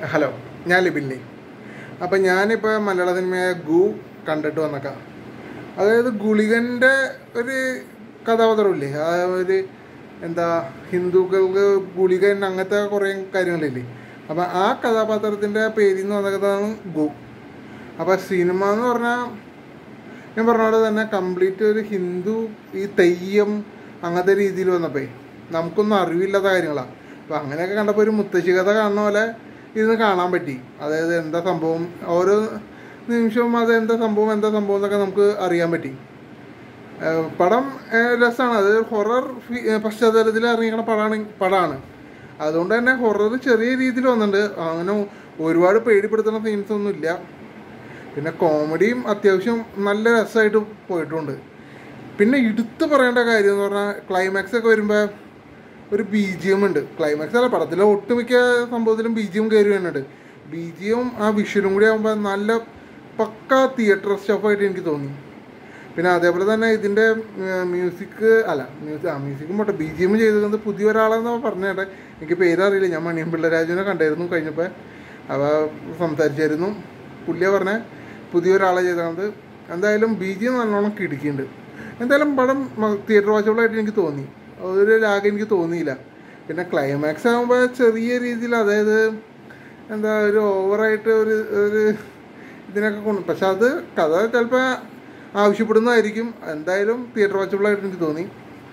Hello, ഞാൻ ലിബിൻലി. അപ്പം ഞാനിപ്പോൾ മലയാള സിനിമയായ ഗു കണ്ടിട്ട് വന്നേക്കാം. അതായത് ഗുളികൻ്റെ ഒരു കഥാപാത്രമില്ലേ, ആ ഒരു എന്താ ഹിന്ദുക്കൾക്ക് ഗുളികൻ അങ്ങനത്തെ കുറേ കാര്യങ്ങളില്ലേ. അപ്പം ആ കഥാപാത്രത്തിൻ്റെ പേരിൽ നിന്ന് വന്നതാണ് ഗു. അപ്പം സിനിമ എന്ന് പറഞ്ഞാൽ ഞാൻ പറഞ്ഞ പോലെ തന്നെ കംപ്ലീറ്റ് ഒരു ഹിന്ദു ഈ തെയ്യം അങ്ങനത്തെ രീതിയിൽ വന്നപ്പോൾ നമുക്കൊന്നും അറിവില്ലാത്ത കാര്യങ്ങളാണ്. അപ്പം അങ്ങനെയൊക്കെ കണ്ടപ്പോൾ ഒരു മുത്തശ്ശി കഥ കാണുന്ന പോലെ ഇരുന്ന് കാണാൻ പറ്റി. അതായത് എന്താ സംഭവം, ഓരോ നിമിഷവും അത് എന്താ സംഭവം എന്നൊക്കെ നമുക്ക് അറിയാൻ പറ്റി. പടം രസമാണ്. അത് ഹൊറർ പശ്ചാത്തലത്തിൽ ഇറങ്ങിക്കുന്ന പടമാണ്. അതുകൊണ്ട് തന്നെ ഹൊറർ ചെറിയ രീതിയിൽ വന്നിട്ടുണ്ട്. അങ്ങനെ ഒരുപാട് പേടിപ്പെടുത്തുന്ന സീൻസ് ഒന്നും ഇല്ല. പിന്നെ കോമഡിയും അത്യാവശ്യം നല്ല രസമായിട്ട് പോയിട്ടുണ്ട്. പിന്നെ എടുത്തു പറയേണ്ട കാര്യം എന്ന് പറഞ്ഞാൽ ക്ലൈമാക്സ് ഒക്കെ വരുമ്പോൾ ഒരു BGM ഉണ്ട്. ക്ലൈമാക്സ് അല്ല, പടത്തിലെ ഒട്ടുമിക്ക സംഭവത്തിലും BGM കയറി വരുന്നുണ്ട്. BGM ആ വിഷ്വലും കൂടി ആകുമ്പോൾ നല്ല പക്ക തിയേറ്റർ സ്റ്റഫായിട്ട് എനിക്ക് തോന്നി. പിന്നെ അതേപോലെ തന്നെ ഇതിൻ്റെ മ്യൂസിക്കും പോട്ടെ, BGM ചെയ്തത് പുതിയ ഒരാളെന്ന് പറഞ്ഞേട്ടെ, എനിക്ക് പേരറിയില്ല. ഞാൻ മണിയമ്പിള്ള രാജുവിനെ കണ്ടായിരുന്നു കഴിഞ്ഞപ്പോൾ, അവ സംസാരിച്ചായിരുന്നു. പുള്ളിയെ പറഞ്ഞ പുതിയൊരാളെ ചെയ്തത്. എന്തായാലും BGM നല്ലോണം കിടക്കിയിട്ടുണ്ട്. എന്തായാലും പടം തിയേറ്റർ വാച്ചബിളായിട്ട് എനിക്ക് തോന്നി. ഒരു ലാഗ് എനിക്ക് തോന്നിയില്ല. പിന്നെ ക്ലൈമാക്സ് ആകുമ്പോൾ ചെറിയ രീതിയിൽ, അതായത് എന്താ ഒരു ഓവറായിട്ട് ഒരു ഇതിനൊക്കെ കൊണ്ട്, പക്ഷെ അത് കഥ ചിലപ്പോൾ ആവശ്യപ്പെടുന്നതായിരിക്കും. എന്തായാലും തിയേറ്റർ വാച്ചബിളായിട്ട് എനിക്ക് തോന്നി.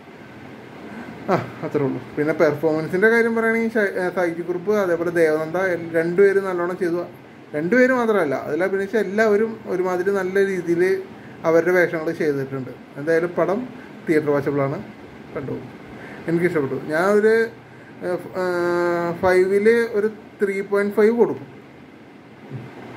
അത്രേ ഉള്ളൂ. പിന്നെ പെർഫോമൻസിൻ്റെ കാര്യം പറയുകയാണെങ്കിൽ സൈജി കുറുപ്പ് അതേപോലെ ദേവനന്ദ രണ്ടുപേരും നല്ലോണം ചെയ്തു. രണ്ടുപേരും മാത്രമല്ല, അതിൽ അഭിനയിച്ച എല്ലാവരും ഒരുമാതിരി നല്ല രീതിയിൽ അവരുടെ വേഷങ്ങൾ ചെയ്തിട്ടുണ്ട്. എന്തായാലും പടം തിയേറ്റർ വാച്ചബിളാണ്. കണ്ടുപോകും. എനിക്കിഷ്ടപ്പെട്ടു. ഞാൻ ഒരു 5ൽ ഒരു 3.5 കൊടുക്കും.